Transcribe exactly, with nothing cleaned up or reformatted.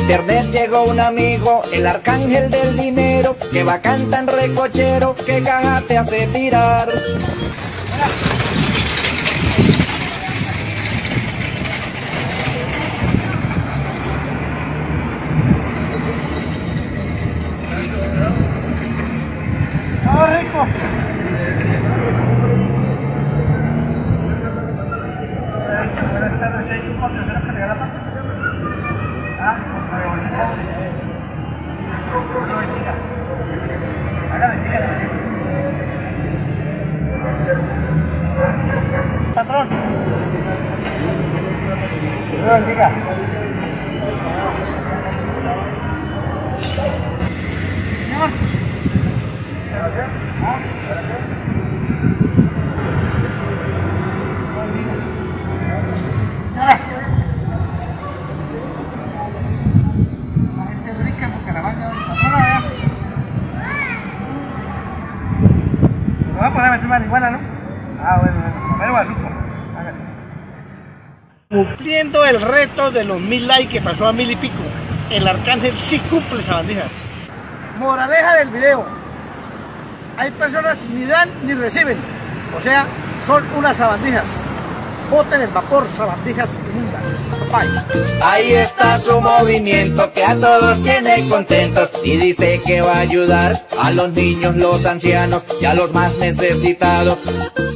internet llegó un amigo, el arcángel del dinero, que bacán tan recochero, que caja te hace tirar. ¡Ah, rico! Buenas tardes, ¿hay un cambio? ¿Será que regala más? Ah, con la bonita. No, mentira. Hágame, sígame. Sí, sí. Patrón. No, bendiga. Señor. Ah, la gente rica en Bucaramanga. Patrona, me voy a poner a meter marihuana, ¿no? Ah, bueno, bueno. Pero bazuco. Cumpliendo el reto de los mil likes que pasó a mil y pico, el arcángel sí cumple sabandijas. Moraleja del video: hay personas que ni dan ni reciben, o sea, son unas sabandijas. Boten el vapor, sabandijas inmundas. Bye. Ahí está su movimiento que a todos tiene contentos y dice que va a ayudar a los niños, los ancianos y a los más necesitados.